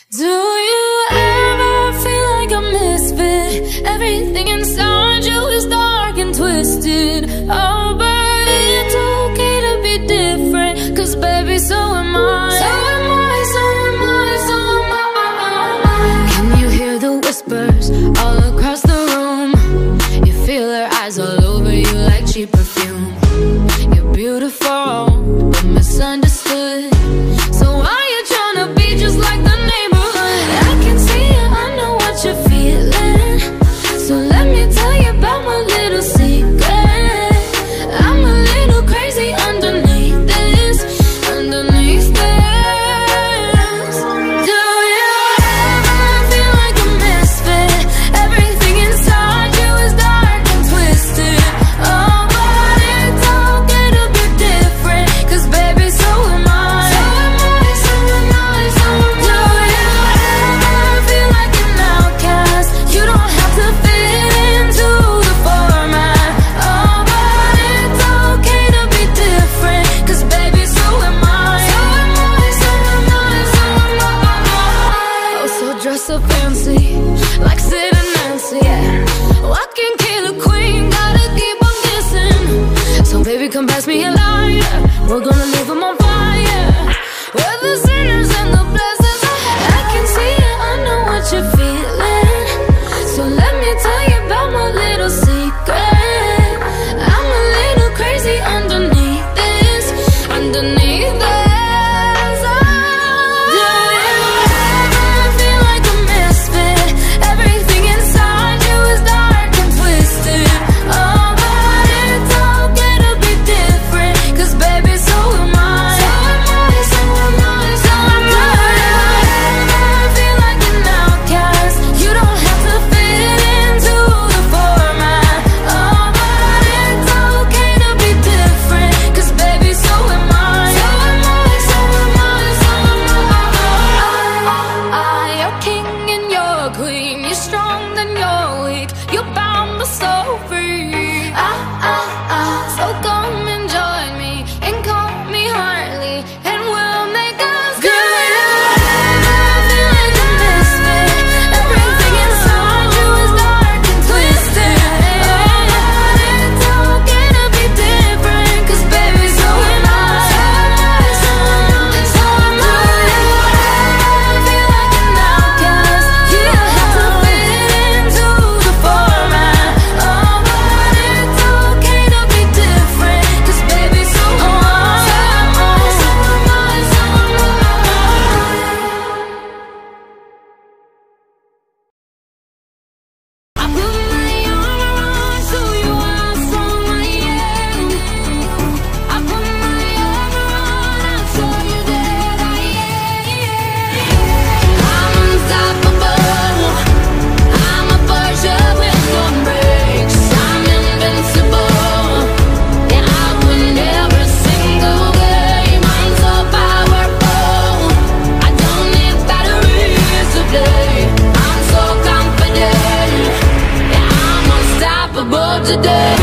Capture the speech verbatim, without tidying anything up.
Do you ever feel like a misfit? Everything inside you is dark and twisted. Oh, but it's okay to be different, 'cause baby, so am I. So am I, so am I, so am I. Can you hear the whispers all across the room? You feel her eyes all over you like cheap perfume. You're beautiful, but misunderstood. So why you tryna be just like the neighborhood? I can see it, I know what you're feeling. So let me tell you about my little secret. I'm a little crazy underneath this, underneath this. Do you ever feel like a misfit? Everything inside you is dark and twisted. Oh, but it's okay to be different, 'cause baby, so am I. So am I, so am I, so am I. Do you ever feel like an outcast? You don't have to fit into the format. Oh, but it's okay to be different, 'cause baby, so am I. So am I, so am I, so am I. Oh, so dress up fancy, like Sid and Nancy, yeah. Walking killer queen, gotta keep on kissing. So baby, come pass me a lighter, we're gonna leave them on fire. We're the sinners and the blessings. I can see it, I know what you're feeling. So let me tell you about my little secret. I'm a little crazy underneath this, underneath this. Do you ever feel like a misfit? Everything inside you is dark and twisted. Oh, but it's okay to be different, 'cause baby, so am I. So am I, so am I, so am I. Do you ever feel like an outcast? You don't have to fit into the format. Oh, but it's okay to be different, 'cause baby, so am I. So am I, so am I, so am I. You're king and you're queen. You're strong then you're weak. You're bound but so free. Ah, ah, ah. So come and join me and call me Harley, and we'll make us good. Do you ever feel like a misfit? Everything inside you is dark and twisted. Oh, but it's okay to be different, 'cause baby, so am I. So am I, so am I, so am I. Do you ever feel like an outcast? You don't have to fit into the format. Oh, but it's okay to be different, 'cause baby, so am I. So am I, so am I, so am I. I put my armor on so you are strong, I am. I put my armor on, I'll show you that I am. I'm unstoppable. I'm a Porsche with no brakes. I'm invincible. Yeah, I win every single game. I'm so powerful. I don't need batteries to play. I'm so confident. Yeah, I'm unstoppable today.